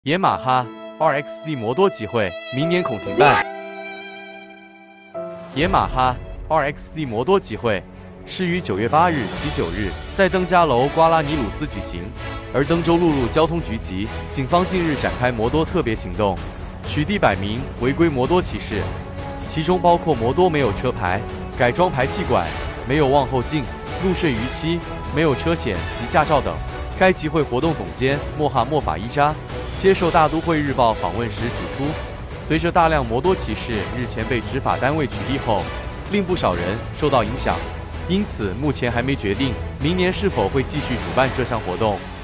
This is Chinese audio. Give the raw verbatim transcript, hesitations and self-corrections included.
野马哈 R X Z 摩多集会明年恐停办。野马哈 R X Z 摩多集会是于九月八日及九日在登嘉楼瓜拉尼鲁斯举行，而登州陆路交通局及警方近日展开摩多特别行动，取缔百名违规摩多骑士，其中包括摩多没有车牌、改装排气管、没有望后镜、入睡逾期、没有车险及驾照等。该集会活动总监莫哈莫法伊扎接受大都会日报访问时指出，随着大量摩多骑士日前被执法单位取缔后，令不少人受到影响，因此目前还没决定明年是否会继续主办这项活动。